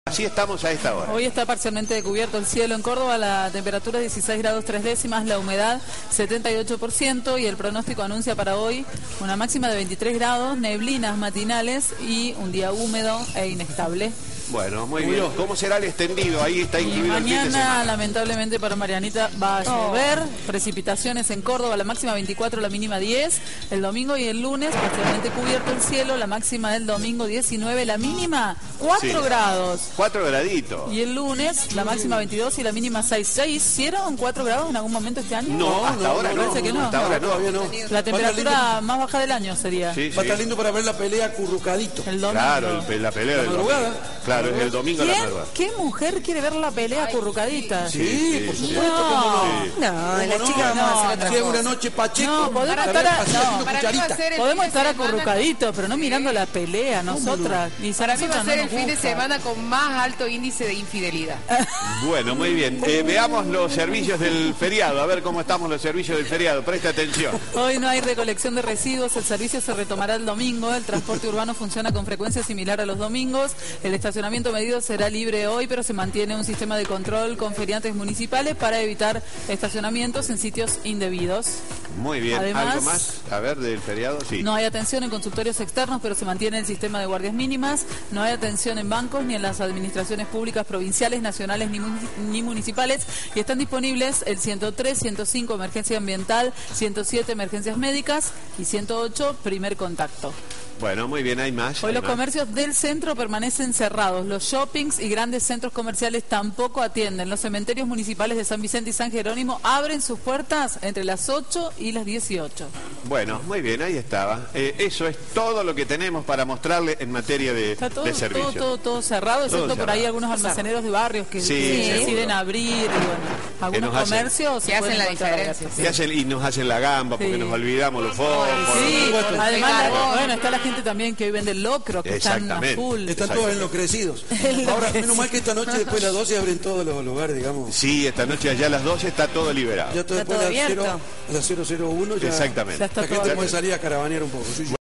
Así estamos a esta hora. Hoy está parcialmente cubierto el cielo en Córdoba, la temperatura 16 grados 3 décimas, la humedad 78% y el pronóstico anuncia para hoy una máxima de 23 grados, neblinas matinales y un día húmedo e inestable. Bueno, muy bien. ¿Cómo será el extendido? Ahí está incluido el fin de semana. Mañana, lamentablemente para Marianita, va a llover. Precipitaciones en Córdoba, la máxima 24, la mínima 10. El domingo y el lunes, parcialmente cubierto el cielo, la máxima del domingo 19, la mínima 4 grados. 4 graditos. Y el lunes, la máxima 22 y la mínima 6. ¿Ya hicieron 4 grados en algún momento este año? No, hasta ahora no. Parece que no. Hasta ahora no. Todavía no. La temperatura más baja del año sería. Sí, Va a estar lindo para ver la pelea acurrucadito. El domingo. Claro, la pelea del domingo. Claro, es el domingo a la madrugada. ¿Qué mujer quiere ver la pelea acurrucadita? Sí, por supuesto. No, la chica vamos a hacer otra cosa. Una noche Pacheco. No, podemos podemos estar acurrucaditos, pero no mirando la pelea nosotras. No? Para mí va a ser el fin de semana con más alto índice de infidelidad. Bueno, muy bien. Veamos los servicios del feriado. A ver cómo estamos los servicios del feriado. Presta atención. Hoy no hay recolección de residuos. El servicio se retomará el domingo. El transporte urbano funciona con frecuencia similar a los domingos. El estacionamiento medido será libre hoy, pero se mantiene un sistema de control con feriantes municipales para evitar estacionamientos en sitios indebidos. Muy bien. Además, ¿algo más? A ver, del feriado, sí. No hay atención en consultorios externos, pero se mantiene el sistema de guardias mínimas. No hay atención en bancos ni en las administraciones públicas provinciales, nacionales ni municipales. Y están disponibles el 103, 105 emergencia ambiental, 107 emergencias médicas y 108 primer contacto. Bueno, muy bien, hay más. Hoy los comercios del centro permanecen cerrados. Los shoppings y grandes centros comerciales tampoco atienden. Los cementerios municipales de San Vicente y San Jerónimo abren sus puertas entre las 8 y las 18. Bueno, muy bien, ahí estaba. Eso es todo lo que tenemos para mostrarle en materia de servicio. Todo cerrado, excepto todo por ahí algunos almaceneros de barrios que deciden abrir. Y bueno, algunos comercios que hacen la diferencia. Y nos hacen la gamba porque nos olvidamos los focos. Sí, además, bueno, está la gente también que hoy vende locro, que están a full. Están todos enloquecidos. Ahora, menos mal que esta noche después de las 12 abren todos los lugares, digamos. Sí, esta noche allá a las 12 está todo liberado. Ya todo después de las 001 ya exactamente. La gente puede salir a caravanear un poco.